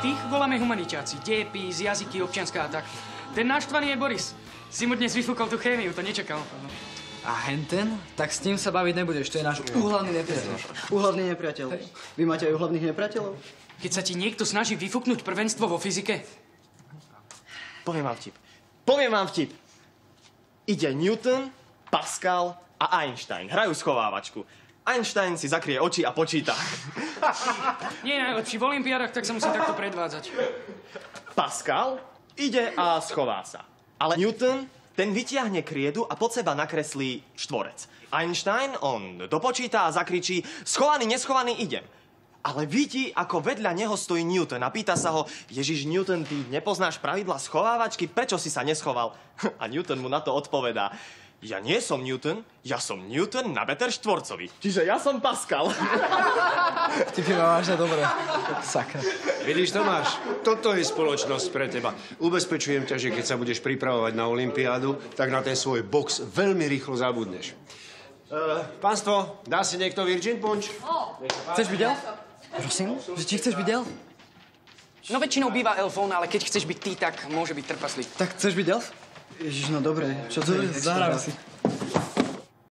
Tých voláme humaniťáci. Dejepis, jazyky, občianská a tak. Ten naštvaný je Boris. Si mu dnes vyfúkol tú chémiu, to nečakal. A henten? Tak s ním sa baviť nebudeš, to je náš úhlavný nepriateľ. Úhlavný nepriateľ. Vy máte aj úhlavných nepriateľov? Keď sa ti niekto snaží vyfúknuť prvenstvo vo fyzike... Poviem vám vtip. Ide Newton, Pascal a Einstein. Hrajú schovávačku. Einstein si zakrie oči a počíta. Nie je najlepší. V olympiádach tak sa musí takto predvádzať. Pascal ide a schová sa. Ale Newton, ten vytiahne kriedu a pod seba nakreslí štvorec. Einstein, on dopočíta a zakričí: schovaný, neschovaný, idem. Ale vidí, ako vedľa neho stojí Newton a pýta sa ho: Ježiš, Newton, ty nepoznáš pravidla schovávačky, prečo si sa neschoval? A Newton mu na to odpovedá: ja nie som Newton, ja som Newton na meter štvorcový. Čiže ja som Pascal. Ty ma vážne dobre. Sakra. Vidíš, Tomáš, toto je spoločnosť pre teba. Ubezpečujem ťa, že keď sa budeš pripravovať na olympiádu, tak na ten svoj box veľmi rýchlo zabudneš. Pánstvo, dá si niekto Virgin Punch? Chceš byť elf? Prosím? Že či chceš byť elf? No väčšinou býva elfón, ale keď chceš byť ty, tak môže byť trpaslík. Tak chceš byť elf? Ježiš, no dobre. Čo to je? Zahráme si.